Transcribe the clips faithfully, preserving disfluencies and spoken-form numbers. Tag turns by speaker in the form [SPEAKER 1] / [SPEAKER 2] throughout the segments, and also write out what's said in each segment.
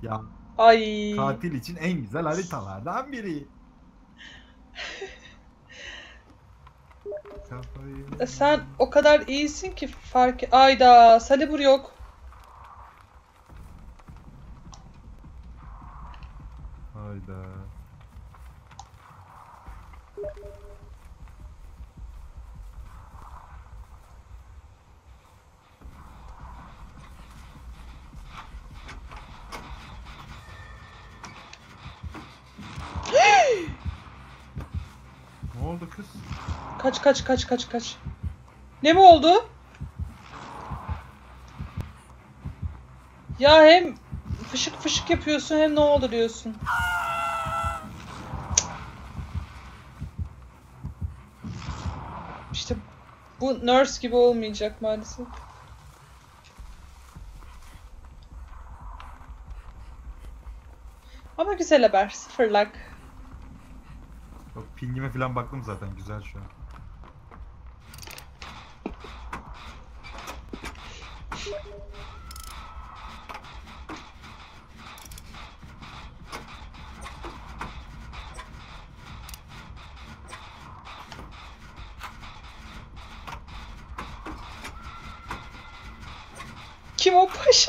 [SPEAKER 1] Ya
[SPEAKER 2] Ay.
[SPEAKER 1] katil için en güzel haritalardan biri. Kafayı...
[SPEAKER 2] E sen o kadar iyisin ki fark... Ayda Salibur yok.
[SPEAKER 1] Hayda. Ne oldu kız?
[SPEAKER 2] Kaç kaç kaç kaç kaç. Ne mi oldu? Ya hem fışık fışık yapıyorsun hem ne oldu diyorsun. İşte bu nurse gibi olmayacak maalesef. Ama güzel haber. Sıfır luck.
[SPEAKER 1] Yok, pingime falan baktım zaten, güzel şu an.
[SPEAKER 2] Kim o paşa?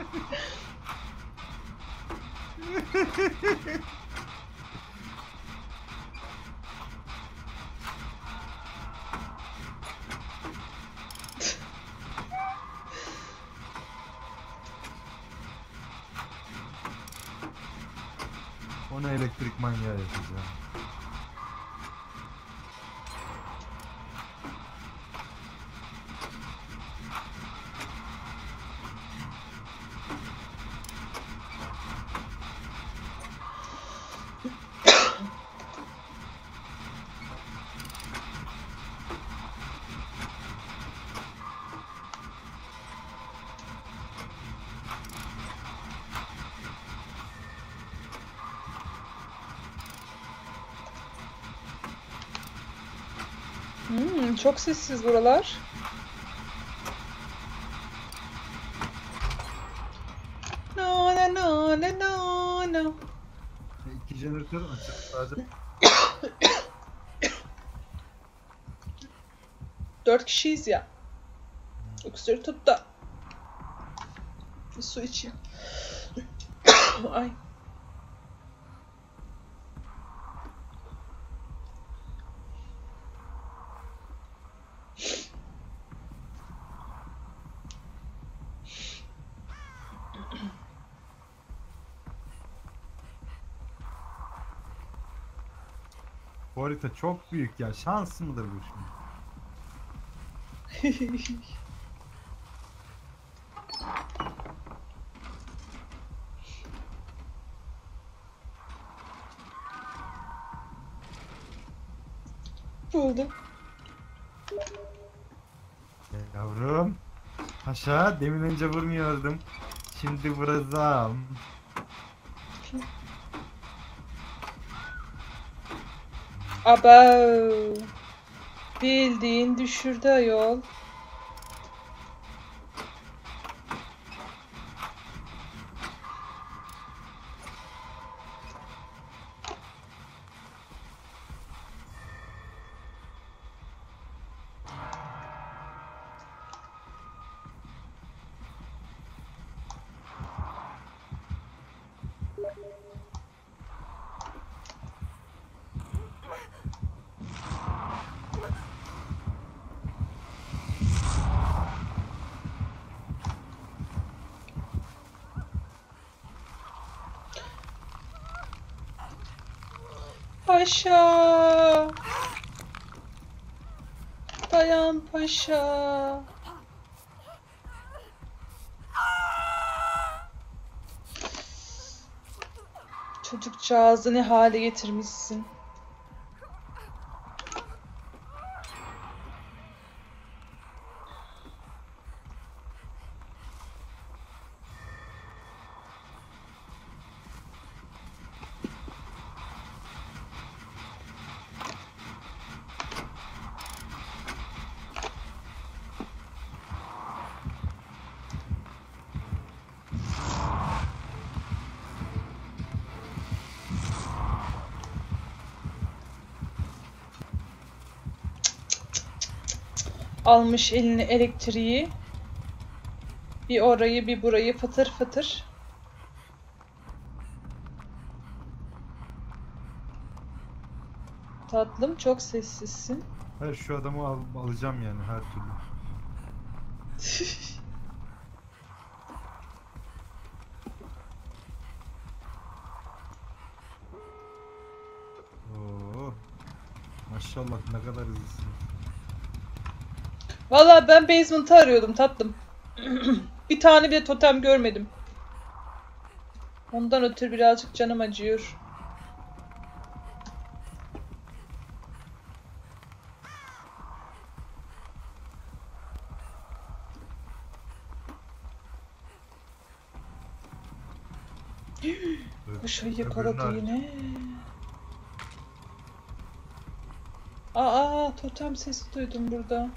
[SPEAKER 1] Onu elektrik manyağı yapacağım.
[SPEAKER 2] Hmm, çok sessiz buralar. No no no no no no.
[SPEAKER 1] İki jeneratör açık sadece.
[SPEAKER 2] Dört kişiyiz ya. Öksürü tut da. Bir su içeyim. Ay.
[SPEAKER 1] Bu harita çok büyük ya. Şans mıdır bu şimdi?
[SPEAKER 2] Buldum.
[SPEAKER 1] Yavrum. Paşa, demin önce vurmuyordum. Şimdi vuracağım.
[SPEAKER 2] Aba. Bildiğin düşürdü ayol. Paşa. Dayan paşa. Çocukcağızı ne hale getirmişsin. almış eline elektriği. Bir orayı bir burayı fıtır fıtır. Tatlım çok sessizsin.
[SPEAKER 1] Hayır, şu adamı al, alacağım yani her türlü. Oo, maşallah ne kadar hızlısın.
[SPEAKER 2] Valla ben basement'ı arıyordum tatlım. Bir tane bile totem görmedim. Ondan ötürü birazcık canım acıyor. Paşayı yakaladı
[SPEAKER 1] Öbürünü
[SPEAKER 2] yine. Aa, totem sesi duydum burada.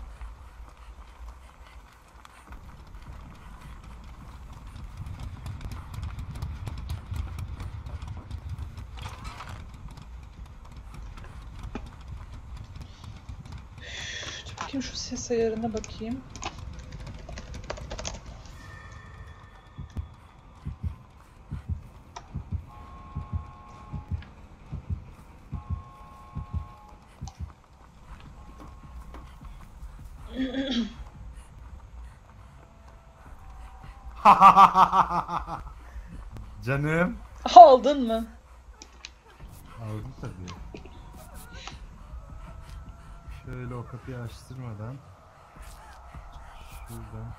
[SPEAKER 2] Üf, dur bakayım şu ses ayarına bakayım.
[SPEAKER 1] Canım.
[SPEAKER 2] Aldın mı?
[SPEAKER 1] Aldım tabii. Şöyle o kapıyı açtırmadan. Şuradan.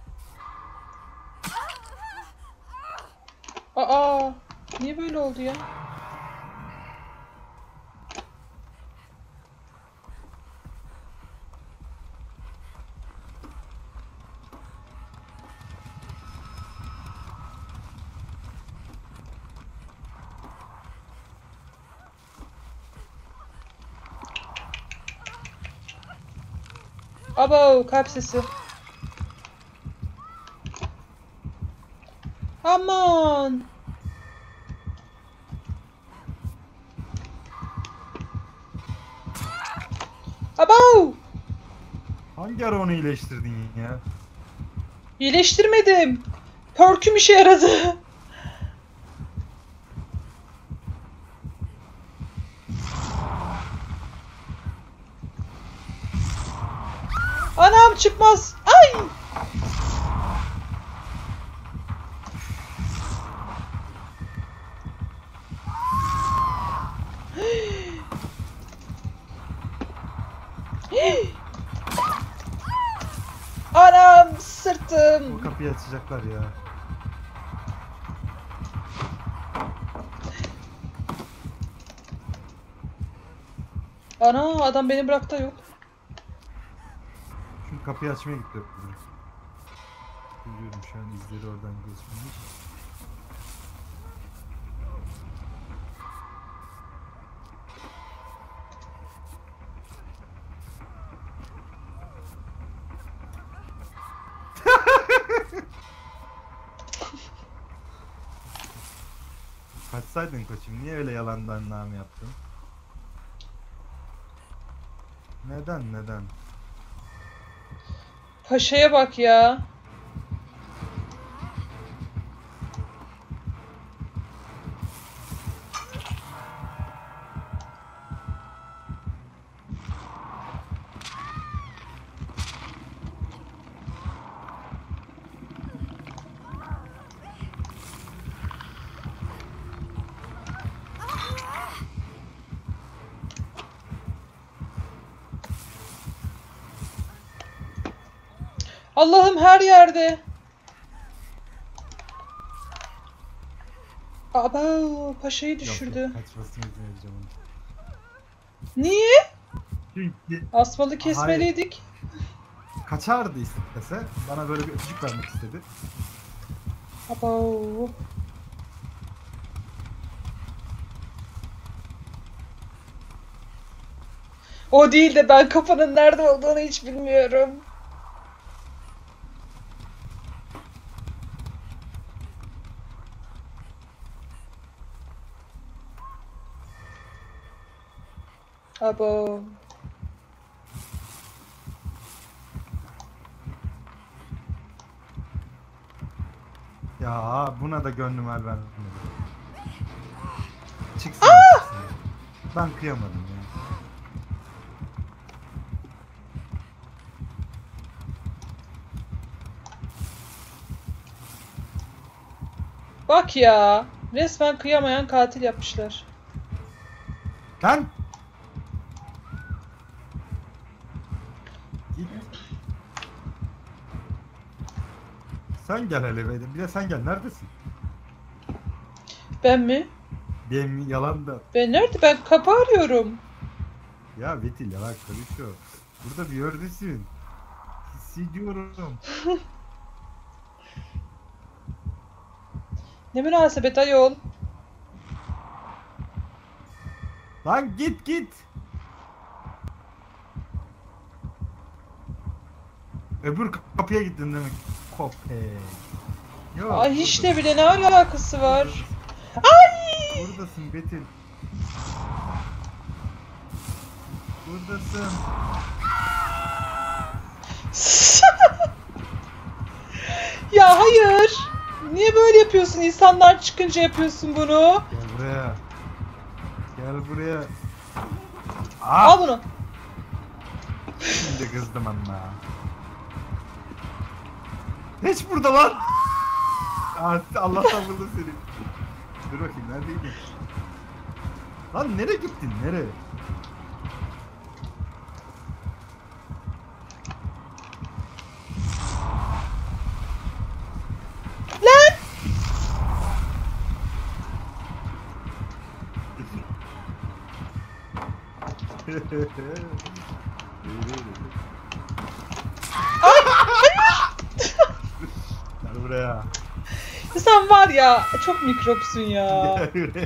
[SPEAKER 2] Aa, niye böyle oldu ya? Abo, kalp sesi. Aman. Abo.
[SPEAKER 1] Hangi ara onu iyileştirdin ya?
[SPEAKER 2] İyileştirmedim. Perk'üm işe yaradı. Anam çıkmaz. Ay. Anam
[SPEAKER 1] O
[SPEAKER 2] sırtım.
[SPEAKER 1] kapıyı açacaklar ya.
[SPEAKER 2] Ana adam beni bıraktı yok.
[SPEAKER 1] Çünkü kapıyı açmaya gitti. Görüyorum şu an izleri oradan geçmemiş. Kaçsaydın koçum, niye öyle yalandan nam yaptın? Neden neden?
[SPEAKER 2] Paşaya bak ya. Allah'ım her yerde. Aba paşayı düşürdü.
[SPEAKER 1] Yok, yok, kaçmasını izin vereceğim onu.
[SPEAKER 2] Niye?
[SPEAKER 1] Çünkü
[SPEAKER 2] Asmalı kesmeliydik.
[SPEAKER 1] kaçardı istese. Bana böyle bir öpücük vermek istedi.
[SPEAKER 2] Aba. O değil de ben kapının nerede olduğunu hiç bilmiyorum. Abo.
[SPEAKER 1] Ya buna da gönlüm el vermedi. Çıksın. çıksın. Ben kıyamadım ya.
[SPEAKER 2] Bak ya. Resmen kıyamayan katil yapmışlar.
[SPEAKER 1] Lan! Git. Sen gel hele be. Bir de sen gel. Neredesin?
[SPEAKER 2] Ben mi?
[SPEAKER 1] Benim yalan da.
[SPEAKER 2] Ben nerede? Ben kapı arıyorum.
[SPEAKER 1] Ya Betil yalan konuşuyor. Burada bir yerdesin. Hissediyorum.
[SPEAKER 2] Ne münasebet ayol.
[SPEAKER 1] Lan git git. Öbür kapıya gittin demek. Köpek. Yok.
[SPEAKER 2] Ay hiç
[SPEAKER 1] buradasın.
[SPEAKER 2] de bile ne alakası var?
[SPEAKER 1] Buradasın. Buradasın Betil. Buradasın.
[SPEAKER 2] Ya hayır. Niye böyle yapıyorsun? İnsanlar çıkınca yapıyorsun bunu.
[SPEAKER 1] Gel buraya. Gel buraya. Aa!
[SPEAKER 2] Al bunu.
[SPEAKER 1] Şimdi kızdım anla. Hiç burada lan. Aa, Allah'tan buldum seni. Dur bakayım neredeydin? Lan nereye gittin? Nereye?
[SPEAKER 2] Lan!
[SPEAKER 1] Gel buraya.
[SPEAKER 2] Sen var ya çok mikropsun ya.
[SPEAKER 1] Gel buraya.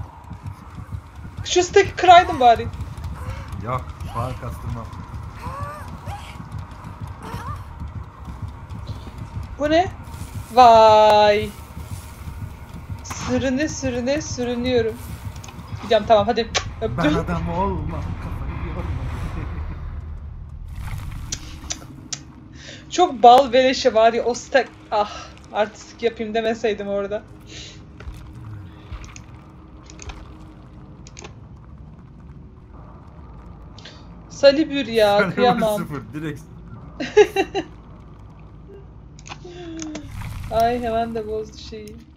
[SPEAKER 2] Şu steki kıraydın bari.
[SPEAKER 1] Yok, şu an kastırmam.
[SPEAKER 2] Bu ne? Vay. Sürüne sürüne sürünüyorum. Gideceğim tamam hadi.
[SPEAKER 1] Ben
[SPEAKER 2] Öptüm.
[SPEAKER 1] adam olmam, kafayı yorma.
[SPEAKER 2] Çok bal beleşe var ya o stek. Ah artistik yapayım demeseydim orada. Salibür ya kıyamam.
[SPEAKER 1] Sıfır, direkt.
[SPEAKER 2] Ay hemen de bozdu şeyi.